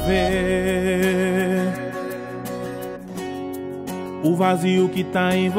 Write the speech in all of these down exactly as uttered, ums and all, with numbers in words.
ver o vazio que tá em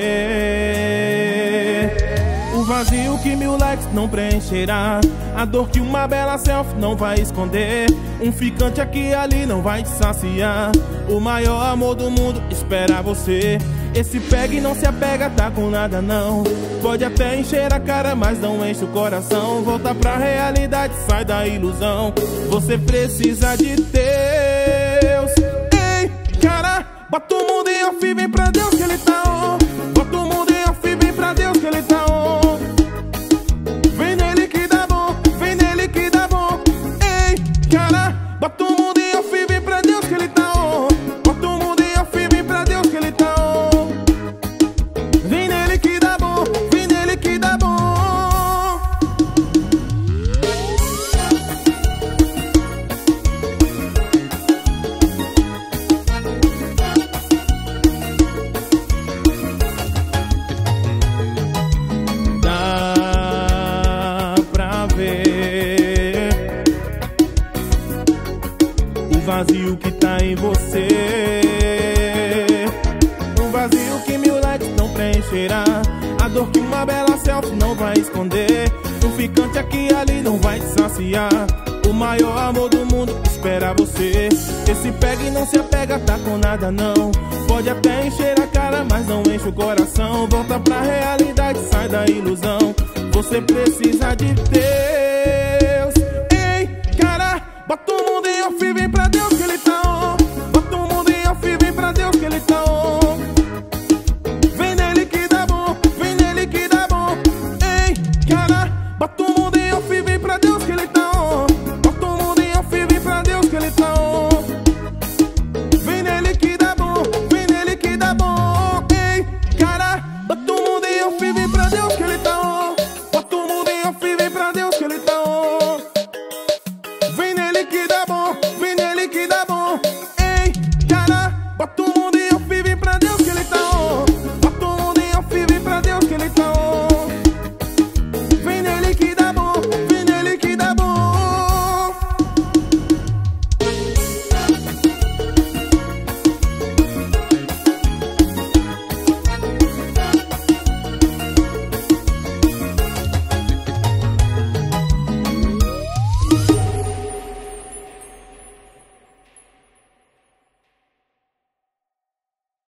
você, o vazio que mil likes não preencherá, a dor que uma bela selfie não vai esconder, um ficante aqui e ali não vai te saciar, o maior amor do mundo espera você. Esse pega e não se apega, tá com nada não. Pode até encher a cara, mas não enche o coração. Volta pra realidade, sai da ilusão. Você precisa de Deus. Ei, cara, bota o mundo em off, vem pra Deus que ele tá on. Bota o mundo em off, vem pra Deus que ele tá on. Vem nele que dá bom, vem nele que dá bom. Ei, cara, bota o mundo em off, vem pra Deus que ele tá on. Bota o mundo em off, vem pra Deus que ele tá on. O vazio que tá em você, um vazio que mil likes não preencherá, a dor que uma bela selfie não vai esconder, um ficante aqui e ali não vai te saciar, o maior amor do mundo espera você. Esse pega e não se apega, tá com nada não. Pode até encher a cara, mas não enche o coração. Volta pra realidade, sai da ilusão. Você precisa de Deus.